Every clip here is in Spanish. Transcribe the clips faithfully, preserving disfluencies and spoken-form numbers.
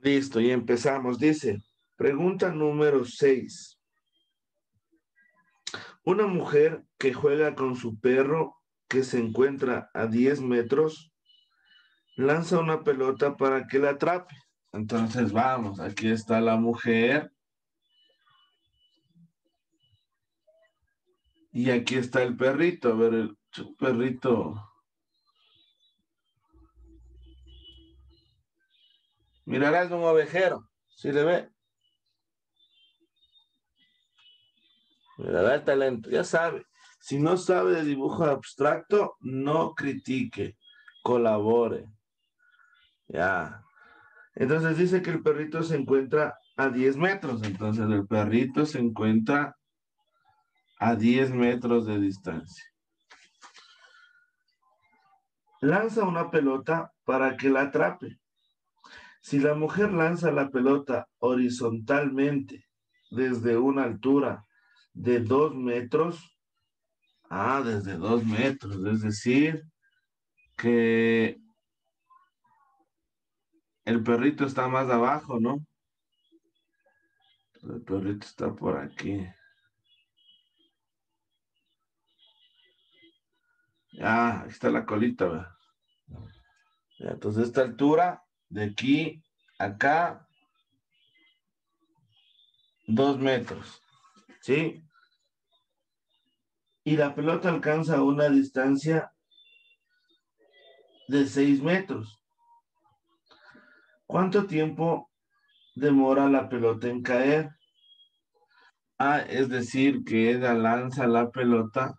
Listo, y empezamos. Dice, pregunta número seis. Una mujer que juega con su perro que se encuentra a diez metros, lanza una pelota para que la atrape. Entonces vamos, aquí está la mujer y aquí está el perrito. A ver, el perrito. Mirarás de un ovejero, ¿sí le ve? Mirará el talento, ya sabe. Si no sabe de dibujo abstracto, no critique, colabore. Ya. Entonces dice que el perrito se encuentra a diez metros. Entonces el perrito se encuentra a diez metros de distancia. Lanza una pelota para que la atrape. Si la mujer lanza la pelota horizontalmente desde una altura de dos metros, ah, desde dos metros, es decir, que el perrito está más abajo, ¿no? El perrito está por aquí. Ah, ahí está la colita, ¿verdad? Entonces, esta altura, de aquí a acá, dos metros, ¿sí? Y la pelota alcanza una distancia de seis metros. ¿Cuánto tiempo demora la pelota en caer? Ah, es decir, que ella lanza la pelota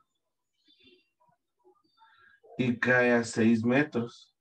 y cae a seis metros.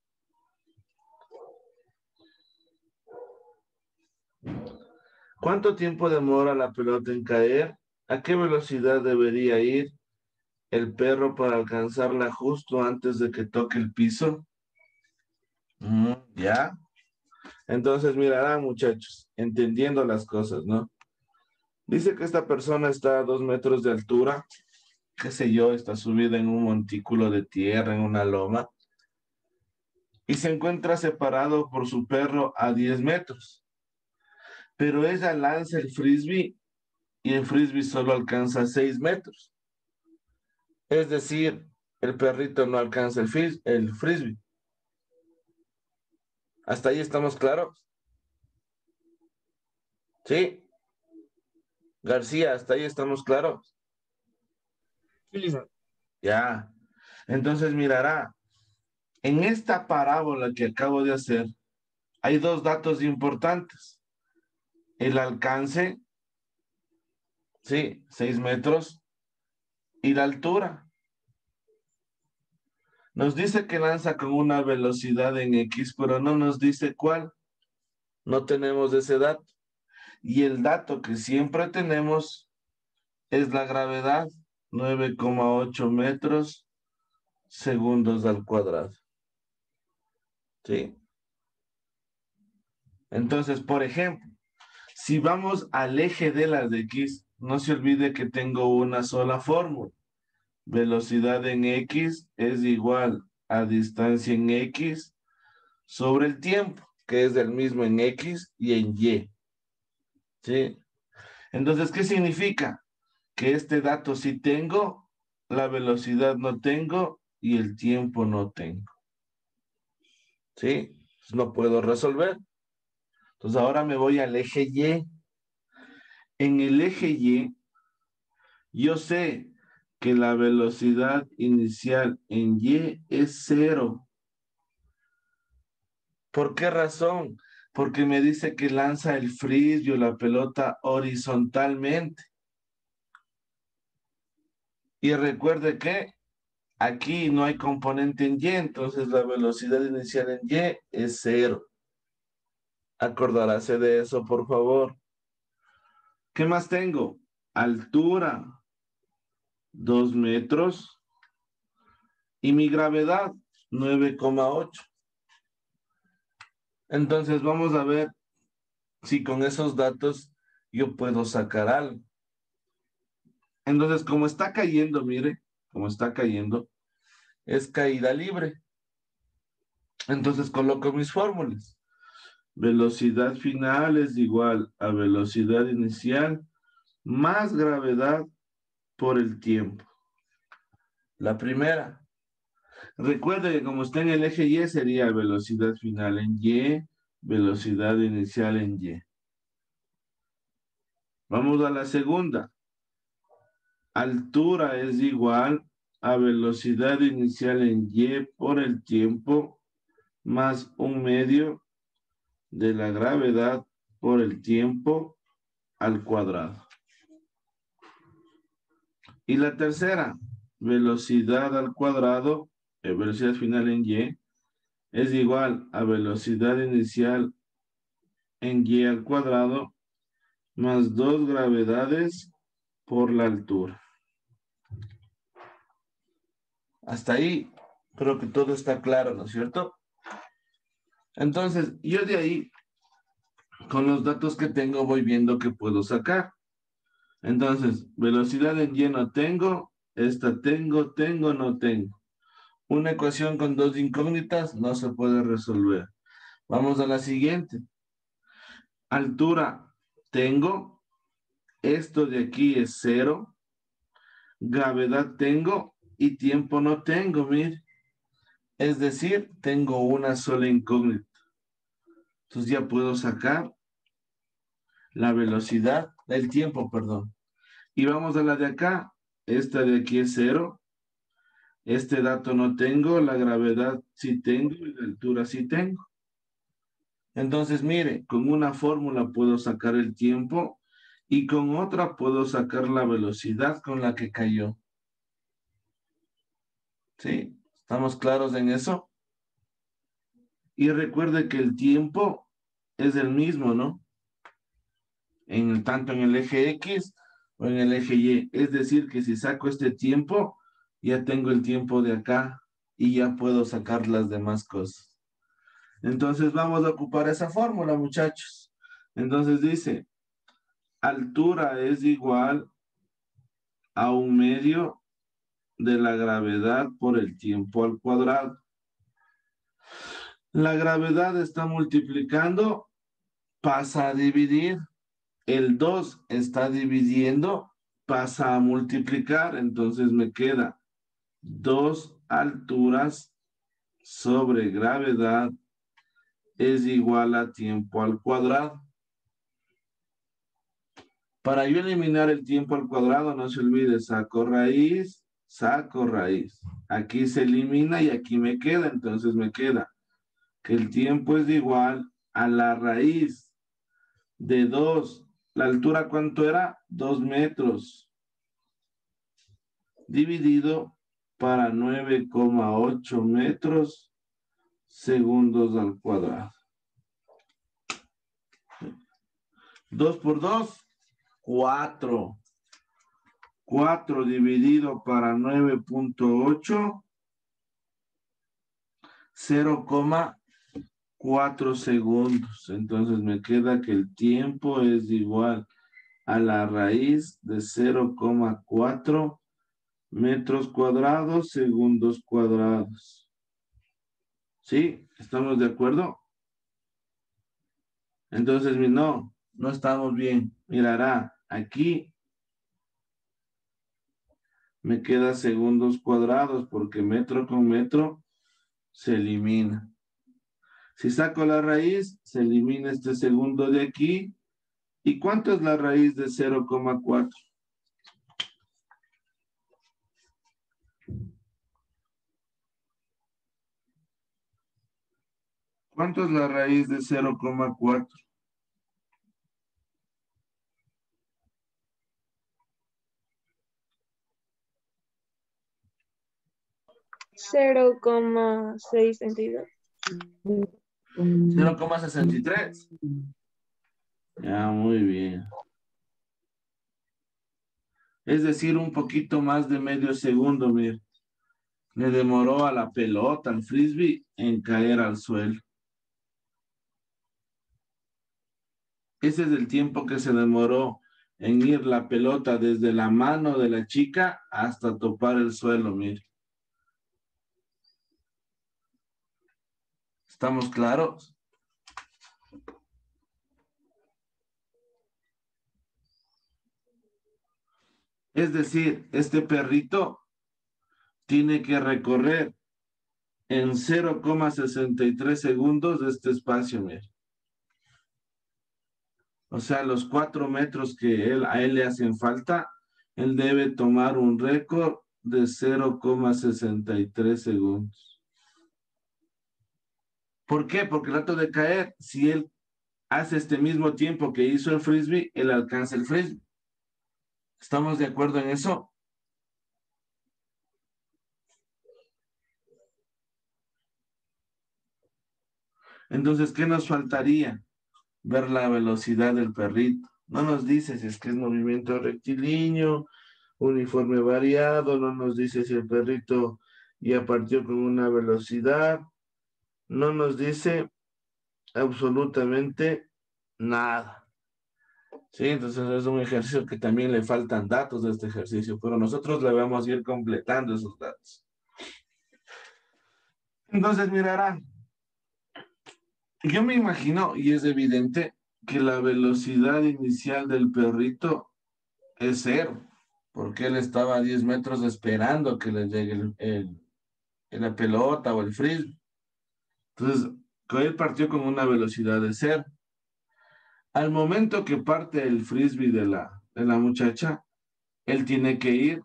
¿Cuánto tiempo demora la pelota en caer? ¿A qué velocidad debería ir el perro para alcanzarla justo antes de que toque el piso? Mm, ¿ya? Entonces, mirarán, muchachos, entendiendo las cosas, ¿no? Dice que esta persona está a dos metros de altura, qué sé yo, está subida en un montículo de tierra, en una loma, y se encuentra separado por su perro a diez metros. Pero ella lanza el frisbee y el frisbee solo alcanza seis metros. Es decir, el perrito no alcanza el, fris el frisbee. ¿Hasta ahí estamos claros? ¿Sí? García, ¿hasta ahí estamos claros? Sí, listo. Ya. Entonces mirará, en esta parábola que acabo de hacer, hay dos datos importantes. El alcance, sí, seis metros, y la altura. Nos dice que lanza con una velocidad en X, pero no nos dice cuál. No tenemos ese dato. Y el dato que siempre tenemos es la gravedad, nueve coma ocho metros segundos al cuadrado. ¿Sí? Entonces, por ejemplo, si vamos al eje de las de X, no se olvide que tengo una sola fórmula. Velocidad en X es igual a distancia en X sobre el tiempo, que es el mismo en X y en Y. ¿Sí? Entonces, ¿qué significa? Que este dato sí tengo, la velocidad no tengo y el tiempo no tengo. ¿Sí? Pues no puedo resolver. Entonces ahora me voy al eje Y. En el eje Y, yo sé que la velocidad inicial en Y es cero. ¿Por qué razón? Porque me dice que lanza el frisbee o la pelota horizontalmente. Y recuerde que aquí no hay componente en Y, entonces la velocidad inicial en Y es cero. Acordaráse de eso, por favor. ¿Qué más tengo? Altura, dos metros. Y mi gravedad, nueve coma ocho. Entonces vamos a ver si con esos datos yo puedo sacar algo. Entonces, como está cayendo, mire, como está cayendo, es caída libre. Entonces coloco mis fórmulas. Velocidad final es igual a velocidad inicial más gravedad por el tiempo. La primera. Recuerde que como está en el eje Y sería velocidad final en Y, velocidad inicial en Y. Vamos a la segunda. Altura es igual a velocidad inicial en Y por el tiempo más un medio de la gravedad por el tiempo al cuadrado. Y la tercera, velocidad al cuadrado, eh, velocidad final en Y, es igual a velocidad inicial en Y al cuadrado más dos gravedades por la altura. Hasta ahí creo que todo está claro, ¿no es cierto? Entonces, yo de ahí, con los datos que tengo, voy viendo que puedo sacar. Entonces, velocidad en Y no tengo, esta tengo, tengo, no tengo. Una ecuación con dos incógnitas no se puede resolver. Vamos a la siguiente. Altura tengo, esto de aquí es cero, gravedad tengo y tiempo no tengo, mire. Es decir, tengo una sola incógnita. Entonces ya puedo sacar la velocidad, el tiempo, perdón. Y vamos a la de acá. Esta de aquí es cero. Este dato no tengo, la gravedad sí tengo y la altura sí tengo. Entonces, mire, con una fórmula puedo sacar el tiempo y con otra puedo sacar la velocidad con la que cayó. ¿Sí? ¿Estamos claros en eso? Y recuerde que el tiempo es el mismo, ¿no? En, tanto en el eje X o en el eje Y. Es decir, que si saco este tiempo, ya tengo el tiempo de acá y ya puedo sacar las demás cosas. Entonces vamos a ocupar esa fórmula, muchachos. Entonces dice, altura es igual a un medio de la gravedad por el tiempo al cuadrado. La gravedad está multiplicando, pasa a dividir. El dos está dividiendo, pasa a multiplicar. Entonces me queda dos alturas sobre gravedad es igual a tiempo al cuadrado. Para yo eliminar el tiempo al cuadrado, no se olvide, saco raíz, saco raíz. Aquí se elimina y aquí me queda, entonces me queda que el tiempo es igual a la raíz de dos. ¿La altura cuánto era? dos metros. Dividido para nueve coma ocho metros segundos al cuadrado. dos por dos, cuatro. cuatro dividido para nueve punto ocho, cero coma cuatro segundos. Entonces me queda que el tiempo es igual a la raíz de cero coma cuatro metros cuadrados, segundos cuadrados. ¿Sí? ¿Estamos de acuerdo? Entonces, no, no estamos bien. Mirará, aquí me queda segundos cuadrados porque metro con metro se elimina. Si saco la raíz, se elimina este segundo de aquí. ¿Y cuánto es la raíz de cero coma cuatro? ¿Cuánto es la raíz de cero coma cuatro? cero coma sesenta y dos. cero coma sesenta y tres. Ya, muy bien. Es decir, un poquito más de medio segundo, mire. Le demoró a la pelota, al frisbee, en caer al suelo. Ese es el tiempo que se demoró en ir la pelota desde la mano de la chica hasta topar el suelo, mire. ¿Estamos claros? Es decir, este perrito tiene que recorrer en cero coma sesenta y tres segundos de este espacio, mire. O sea, los cuatro metros que él, a él le hacen falta, él debe tomar un récord de cero coma sesenta y tres segundos. ¿Por qué? Porque el rato de caer, si él hace este mismo tiempo que hizo el frisbee, él alcanza el frisbee. ¿Estamos de acuerdo en eso? Entonces, ¿qué nos faltaría? Ver la velocidad del perrito. No nos dice si es que es movimiento rectilíneo, uniforme variado, no nos dice si el perrito ya partió con una velocidad, no nos dice absolutamente nada. Sí, entonces es un ejercicio que también le faltan datos de este ejercicio, pero nosotros le vamos a ir completando esos datos. Entonces mirarán, yo me imagino, y es evidente, que la velocidad inicial del perrito es cero, porque él estaba a diez metros esperando que le llegue el, el, la pelota o el frisbee. Entonces, él partió con una velocidad de cero. Al momento que parte el frisbee de la, de la muchacha, él tiene que ir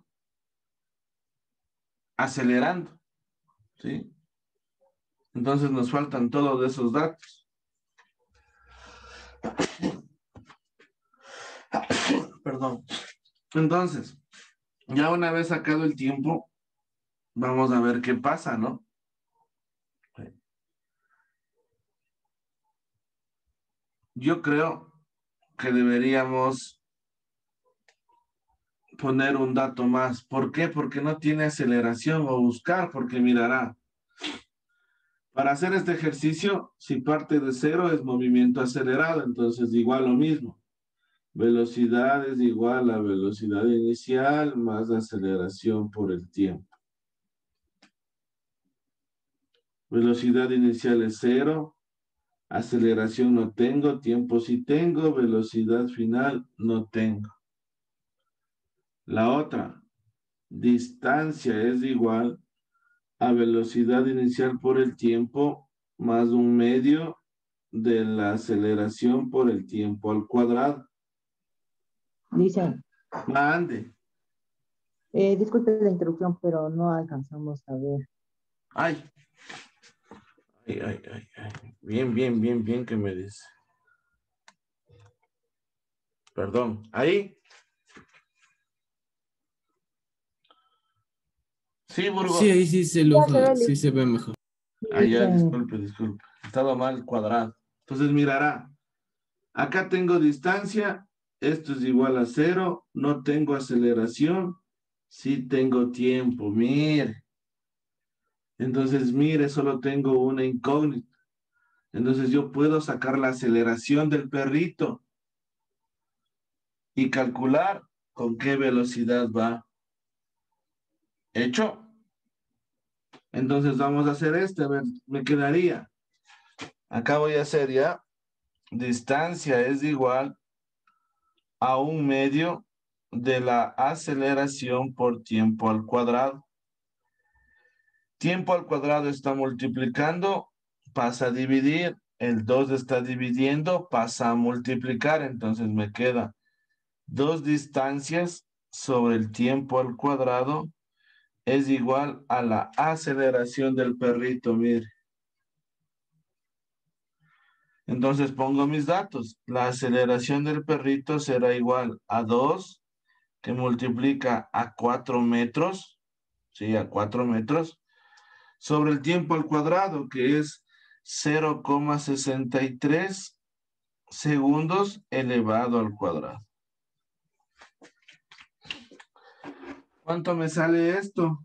acelerando, ¿sí? Entonces nos faltan todos esos datos. Perdón. Entonces, ya una vez sacado el tiempo, vamos a ver qué pasa, ¿no? Yo creo que deberíamos poner un dato más. ¿Por qué? Porque no tiene aceleración o buscar, porque mirará. Para hacer este ejercicio, si parte de cero es movimiento acelerado, entonces igual lo mismo. Velocidad es igual a velocidad inicial más aceleración por el tiempo. Velocidad inicial es cero, aceleración no tengo, tiempo sí tengo, velocidad final no tengo. La otra, distancia es igual a velocidad inicial por el tiempo más un medio de la aceleración por el tiempo al cuadrado. Dicen, Mande. eh, disculpe la interrupción, pero no alcanzamos a ver. Ay. Ay, ay, ay, ay. Bien, bien, bien, bien que me dice. Perdón. ¿Ahí? Sí, Burgos. Sí, ahí sí se Ya lo, se ve sí listo. se ve mejor. Ah, ya, Dicen, disculpe, disculpe. Estaba mal cuadrado. Entonces mirará. Acá tengo distancia. Esto es igual a cero. No tengo aceleración. Sí tengo tiempo. Mire. Entonces, mire, solo tengo una incógnita. Entonces yo puedo sacar la aceleración del perrito y calcular con qué velocidad va. ¿Hecho? Entonces vamos a hacer este, a ver, me quedaría. Acá voy a hacer ya. Distancia es igual a un medio de la aceleración por tiempo al cuadrado. Tiempo al cuadrado está multiplicando, pasa a dividir. El dos está dividiendo, pasa a multiplicar. Entonces me queda dos distancias sobre el tiempo al cuadrado es igual a la aceleración del perrito, mire. Entonces pongo mis datos. La aceleración del perrito será igual a dos, que multiplica a cuatro metros, ¿sí? A cuatro metros, sobre el tiempo al cuadrado, que es cero coma sesenta y tres segundos elevado al cuadrado. ¿Cuánto me sale esto?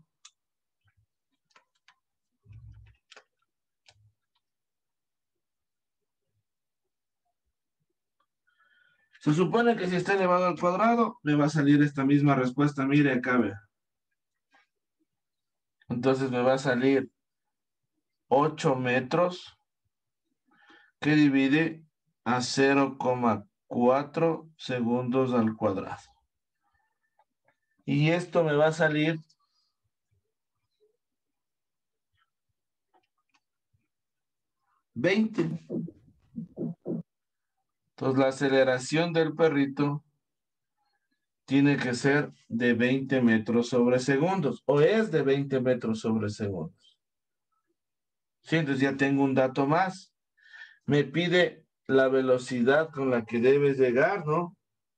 Se supone que si está elevado al cuadrado, me va a salir esta misma respuesta. Mire acá, vea. Entonces me va a salir ocho metros que divide a cero coma cuatro segundos al cuadrado. Y esto me va a salir veinte. Entonces la aceleración del perrito tiene que ser de veinte metros sobre segundos, o es de veinte metros sobre segundos. Sí, entonces ya tengo un dato más. Me pide la velocidad con la que debes llegar, ¿no?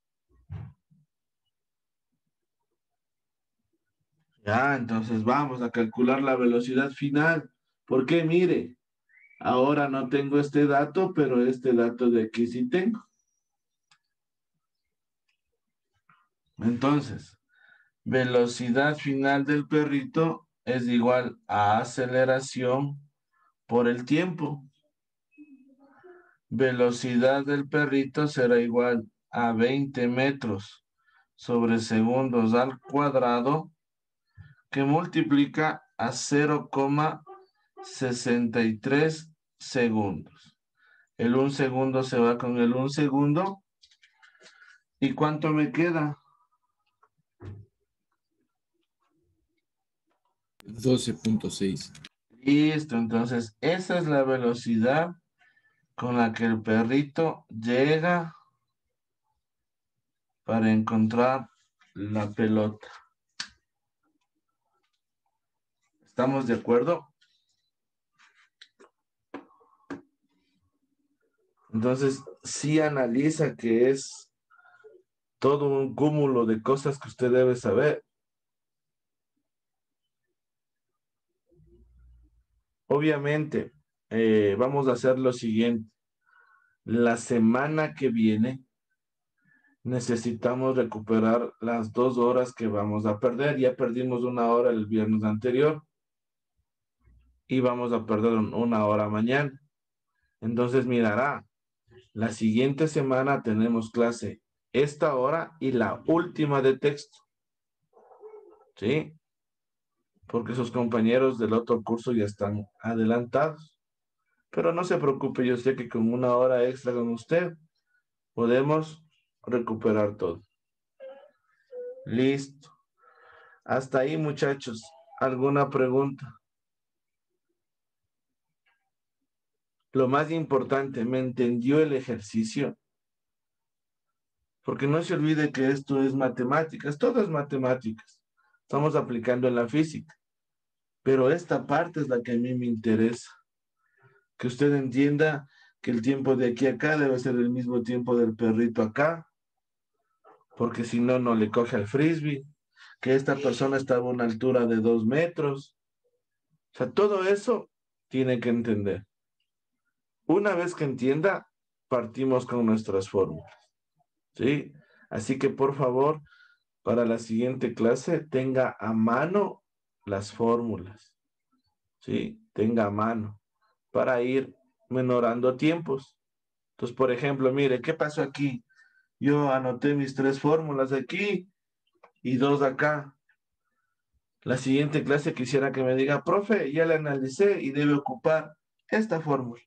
Ya, entonces vamos a calcular la velocidad final. Porque mire, ahora no tengo este dato, pero este dato de aquí sí tengo. Entonces, velocidad final del perrito es igual a aceleración por el tiempo. Velocidad del perrito será igual a veinte metros sobre segundos al cuadrado, que multiplica a cero coma sesenta y tres segundos. El un segundo se va con el un segundo. ¿Y cuánto me queda? doce punto seis. Listo, entonces esa es la velocidad con la que el perrito llega para encontrar la pelota. ¿Estamos de acuerdo? Entonces, sí analiza que es todo un cúmulo de cosas que usted debe saber. Obviamente, eh, vamos a hacer lo siguiente. La semana que viene necesitamos recuperar las dos horas que vamos a perder. Ya perdimos una hora el viernes anterior y vamos a perder una hora mañana. Entonces, mirará, la siguiente semana tenemos clase esta hora y la última de texto. ¿Sí? Porque sus compañeros del otro curso ya están adelantados. Pero no se preocupe, yo sé que con una hora extra con usted podemos recuperar todo. Listo. Hasta ahí, muchachos. ¿Alguna pregunta? Lo más importante, ¿me entendió el ejercicio? Porque no se olvide que esto es matemáticas, todo es matemáticas. Estamos aplicando en la física. Pero esta parte es la que a mí me interesa. Que usted entienda que el tiempo de aquí a acá debe ser el mismo tiempo del perrito acá, porque si no, no le coge al frisbee. Que esta persona estaba a una altura de dos metros. O sea, todo eso tiene que entender. Una vez que entienda, partimos con nuestras fórmulas. ¿Sí? Así que, por favor, para la siguiente clase, tenga a mano las fórmulas. ¿Sí? Tenga a mano para ir menorando tiempos. Entonces, por ejemplo, mire, ¿qué pasó aquí? Yo anoté mis tres fórmulas aquí y dos acá. La siguiente clase quisiera que me diga, profe, ya la analicé y debe ocupar esta fórmula.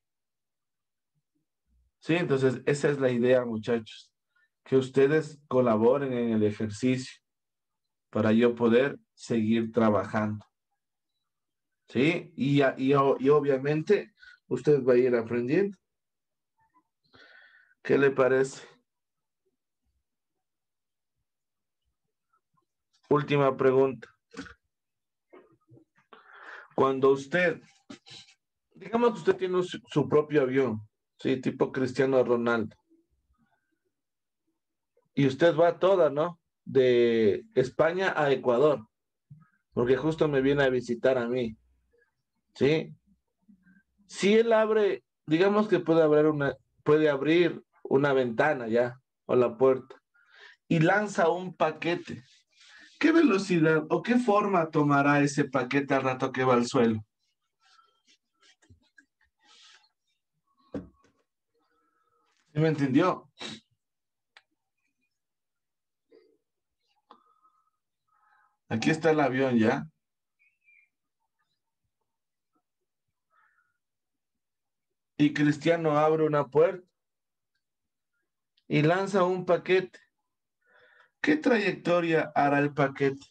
Sí, entonces esa es la idea, muchachos, que ustedes colaboren en el ejercicio para yo poder seguir trabajando. Sí, y, y, y obviamente usted va a ir aprendiendo. ¿Qué le parece? Última pregunta. Cuando usted, digamos que usted tiene su, su propio avión, sí, tipo Cristiano Ronaldo, y usted va toda, ¿no? De España a Ecuador, porque justo me viene a visitar a mí, ¿sí? Si él abre, digamos que puede abrir una, puede abrir una ventana ya, o la puerta, y lanza un paquete. ¿Qué velocidad o qué forma tomará ese paquete al rato que va al suelo? ¿Sí me entendió? Aquí está el avión ya. Y Cristiano abre una puerta y lanza un paquete. ¿Qué trayectoria hará el paquete?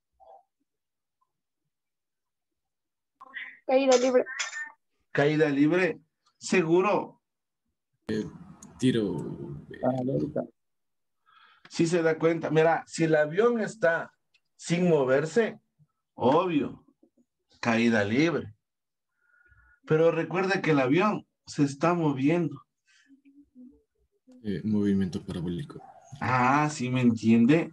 Caída libre. Caída libre. ¿Seguro? Tiro. Parabólica. Si se da cuenta. Mira, si el avión está sin moverse, obvio, caída libre. Pero recuerda que el avión se está moviendo. Eh, movimiento parabólico. Ah, ¿sí me entiende?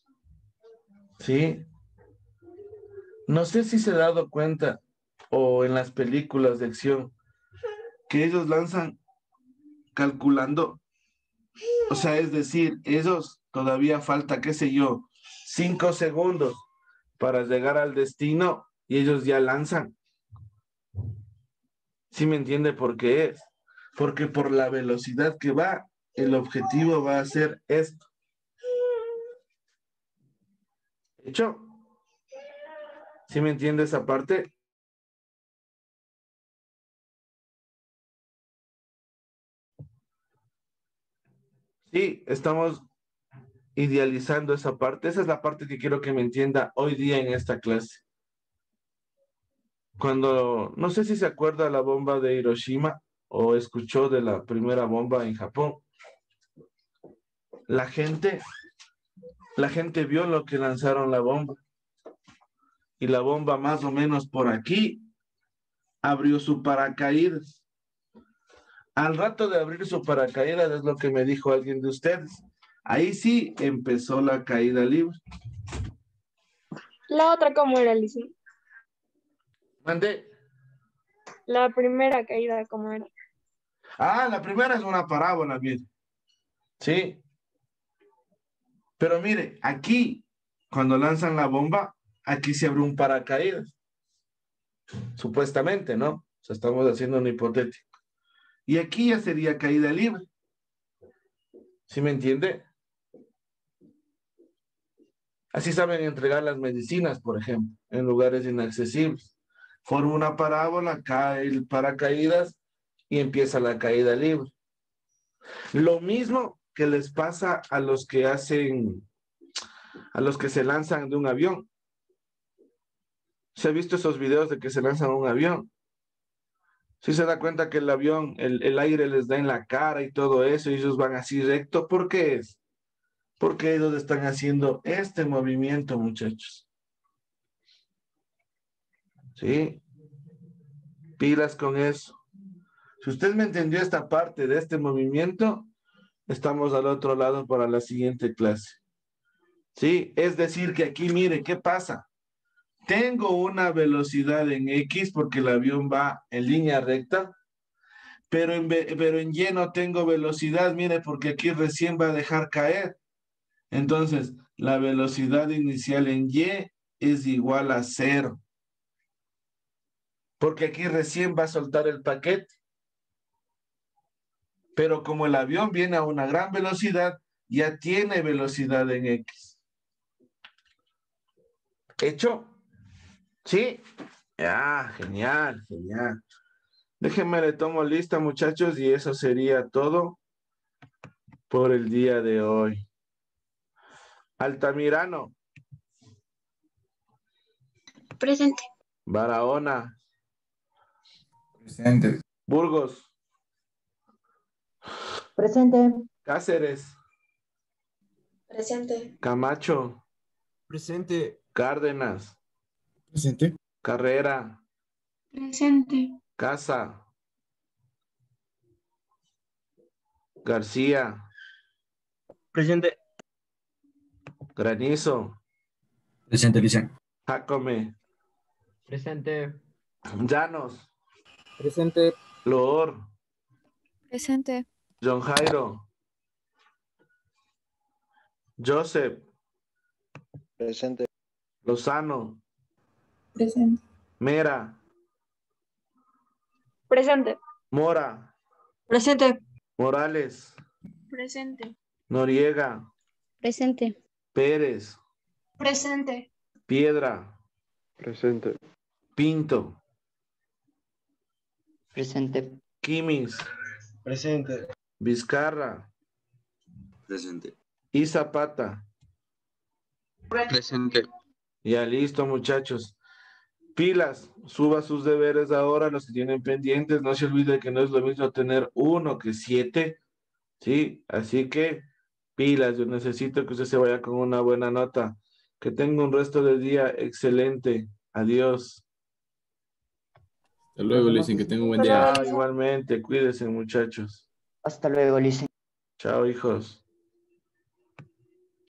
Sí. No sé si se ha dado cuenta o en las películas de acción que ellos lanzan calculando. O sea, es decir, ellos todavía falta, qué sé yo, cinco segundos para llegar al destino y ellos ya lanzan. ¿Sí me entiende por qué es? Porque por la velocidad que va, el objetivo va a ser esto. ¿Hecho? ¿Sí me entiende esa parte? Sí, estamos idealizando esa parte. Esa es la parte que quiero que me entienda hoy día en esta clase. Cuando, no sé si se acuerda la bomba de Hiroshima o escuchó de la primera bomba en Japón. La gente, la gente vio lo que lanzaron la bomba. Y la bomba más o menos por aquí abrió su paracaídas. Al rato de abrir su paracaídas es lo que me dijo alguien de ustedes. Ahí sí empezó la caída libre. La otra, ¿cómo era, Lizzie? Mandé. La primera caída, ¿cómo era? Ah, la primera es una parábola, mire. Sí. Pero mire, aquí, cuando lanzan la bomba, aquí se abre un paracaídas. Supuestamente, ¿no? O sea, estamos haciendo un hipotético. Y aquí ya sería caída libre. ¿Sí me entiende? Así saben entregar las medicinas, por ejemplo, en lugares inaccesibles. Forma una parábola, cae el paracaídas y empieza la caída libre. Lo mismo que les pasa a los que hacen, a los que se lanzan de un avión. ¿Se ha visto esos videos de que se lanzan a un avión? Sí se da cuenta que el avión, el, el aire les da en la cara y todo eso, y ellos van así recto. ¿Por qué es? Porque ellos están haciendo este movimiento, muchachos. ¿Sí? Pilas con eso. Si usted me entendió esta parte de este movimiento, estamos al otro lado para la siguiente clase. ¿Sí? Es decir, que aquí, mire, ¿qué pasa? Tengo una velocidad en X porque el avión va en línea recta, pero en, pero en Y no tengo velocidad, mire, porque aquí recién va a dejar caer. Entonces, la velocidad inicial en Y es igual a cero, porque aquí recién va a soltar el paquete. Pero como el avión viene a una gran velocidad, ya tiene velocidad en X. ¿Hecho? ¿Sí? Ya, genial, genial. Déjenme le tomo lista, muchachos, y eso sería todo por el día de hoy. Altamirano. Presente. Barahona. Presente. Burgos. Presente. Cáceres. Presente. Camacho. Presente. Cárdenas. Presente. Carrera. Presente. Casa. García. Presente. Granizo. Presente, Alicia. Jacome. Presente. Llanos. Presente. Loor. Presente. John Jairo. Joseph. Presente. Lozano. Presente. Mera. Presente. Mora. Presente. Morales. Presente. Noriega. Presente. Pérez. Presente. Piedra. Presente. Pinto. Presente. Quimis. Presente. Vizcarra. Presente. Y Zapata. Presente. Ya listo, muchachos. Pilas, suba sus deberes ahora, los que tienen pendientes. No se olvide que no es lo mismo tener uno que siete, ¿sí? Así que pilas, yo necesito que usted se vaya con una buena nota. Que tenga un resto del día excelente. Adiós. Hasta luego, Nos vemos, Listen, que tenga un buen Hasta día. luego. Chao, igualmente, cuídense, muchachos. Hasta luego, Lice. Chao, hijos.